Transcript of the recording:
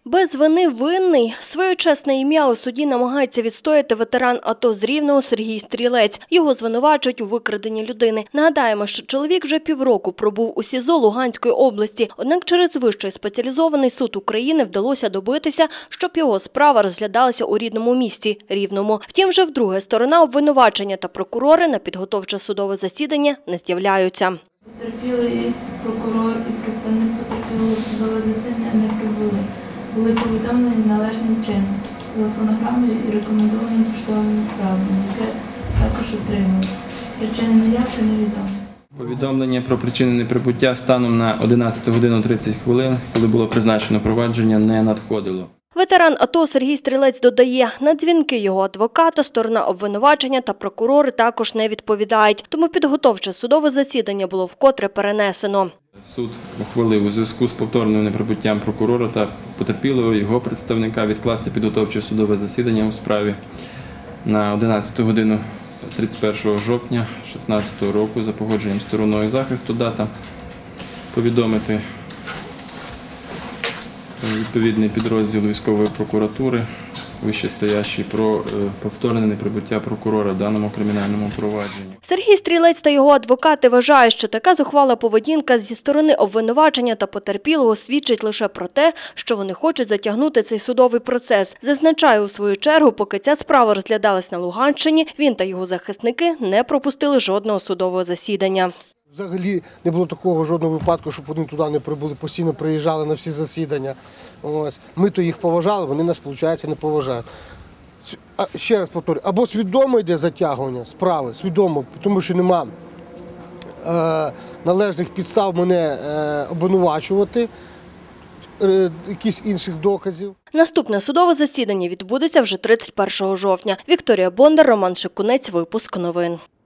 Без вини винний. Своє чесне ім'я у суді намагається відстояти ветеран АТО з Рівного Сергій Стрілець. Його звинувачують у викраденні людини. Нагадаємо, що чоловік вже півроку пробув у СІЗО Луганської області. Однак через Вищий спеціалізований суд України вдалося добитися, щоб його справа розглядалася у рідному місті – Рівному. Втім, вже вдруге сторона обвинувачення та прокурори на підготовче судове засідання не з'являються. Потерпілий прокурор і представник потерпілого судове засідання не прибули. Були повідомлені належним чином, телефонограмою і рекомендованим поштовим відправленням, яке також отримали. Причини неявки невідомо. Повідомлення про причини неприбуття станом на 11 годину 30 хвилин, коли було призначено провадження, не надходило. Ветеран АТО Сергій Стрілець додає, на дзвінки його адвоката сторона обвинувачення та прокурори також не відповідають. Тому підготовче судове засідання було вкотре перенесено. Суд ухвалив у зв'язку з повторним неприбуттям прокурора та потерпілого його представника відкласти підготовче судове засідання у справі на 11 годину 31 жовтня 2016 року за погодженням стороною захисту. Дата повідомити відповідний підрозділ військової прокуратури, вищестоящий, про повторне неприбуття прокурора в даному кримінальному провадженні. Сергій Стрілець та його адвокати вважають, що така зухвала поведінка зі сторони обвинувачення та потерпілого свідчить лише про те, що вони хочуть затягнути цей судовий процес. Зазначає у свою чергу, поки ця справа розглядалась на Луганщині, він та його захисники не пропустили жодного судового засідання. Взагалі не було такого жодного випадку, щоб вони туди не прибули, постійно приїжджали на всі засідання. Ось. Ми то їх поважали, вони нас, виходить, не поважають. Ще раз повторюю, або свідомо йде затягування справи, свідомо, тому що нема належних підстав мене обвинувачувати, якісь інших доказів. Наступне судове засідання відбудеться вже 31 жовтня. Вікторія Бондар, Роман Шикунець, випуск новин.